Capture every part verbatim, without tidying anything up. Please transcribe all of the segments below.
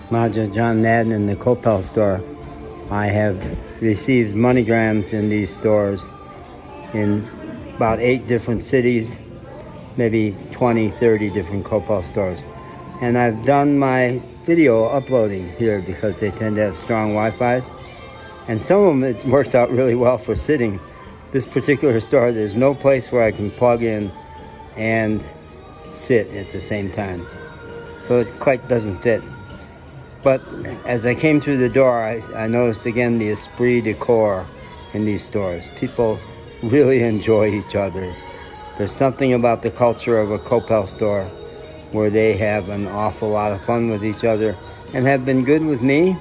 Maja John Madden in the Coppell store. I have received MoneyGrams in these stores in about eight different cities, maybe twenty, thirty different Coppell stores. And I've done my video uploading here because they tend to have strong Wi-Fi's. And some of them, it works out really well for sitting. This particular store, there's no place where I can plug in and sit at the same time. So it quite doesn't fit. But as I came through the door, I, I noticed again the esprit de corps in these stores. People really enjoy each other. There's something about the culture of a Coppell store where they have an awful lot of fun with each other and have been good with me,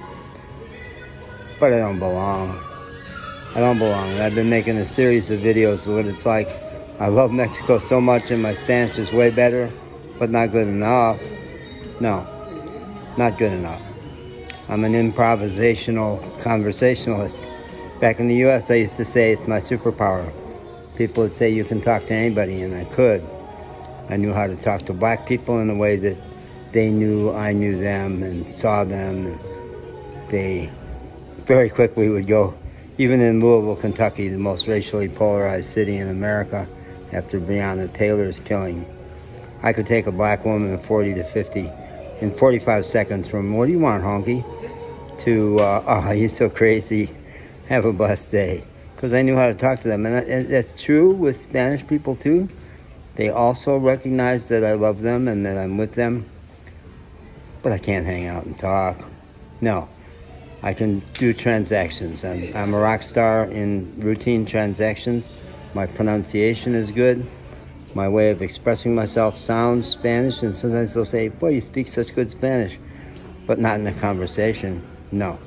but I don't belong. I don't belong. I've been making a series of videos of what it's like. I love Mexico so much and my Spanish is way better, but not good enough. No, not good enough. I'm an improvisational conversationalist. Back in the U S, I used to say it's my superpower. People would say you can talk to anybody, and I could. I knew how to talk to black people in a way that they knew I knew them and saw them, and they very quickly would go, even in Louisville, Kentucky, the most racially polarized city in America after Breonna Taylor's killing. I could take a black woman of forty to fifty in forty-five seconds from, what do you want, honky? To, uh, oh, you're so crazy, have a blessed day. Because I knew how to talk to them. And that's true with Spanish people too. They also recognize that I love them and that I'm with them. But I can't hang out and talk. No, I can do transactions. I'm, I'm a rock star in routine transactions. My pronunciation is good. My way of expressing myself sounds Spanish, and sometimes they'll say, boy, you speak such good Spanish, but not in a conversation. No.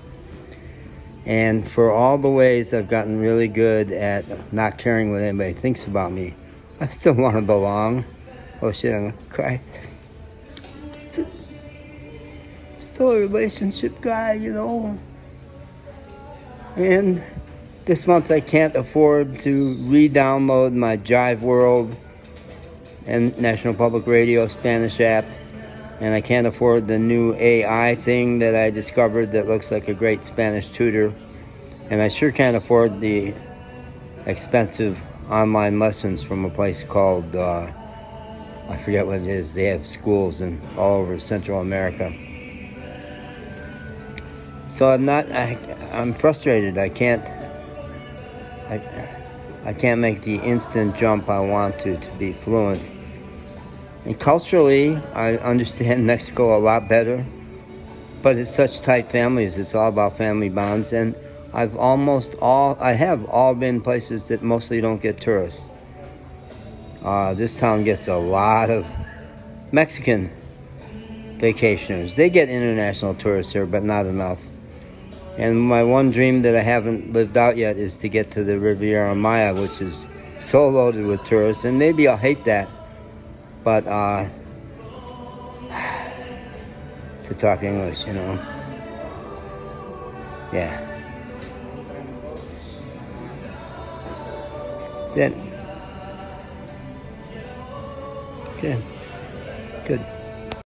And for all the ways I've gotten really good at not caring what anybody thinks about me, I still want to belong. Oh shit, I'm gonna cry. I'm still, I'm still a relationship guy, you know. And this month I can't afford to re-download my Jive World and National Public Radio Spanish app, and I can't afford the new A I thing that I discovered that looks like a great Spanish tutor, and I sure can't afford the expensive online lessons from a place called, uh, I forget what it is. They have schools in all over Central America. So I'm not, I, I'm frustrated. I can't, I, I can't make the instant jump I want to to be fluent. And culturally, I understand Mexico a lot better, but it's such tight families. It's all about family bonds, and I've almost all, I have all been places that mostly don't get tourists. Uh, this town gets a lot of Mexican vacationers. They get international tourists here, but not enough. And my one dream that I haven't lived out yet is to get to the Riviera Maya, which is so loaded with tourists, and maybe I'll hate that. But, uh, to talk English, you know. Yeah. That's it. Okay. Good.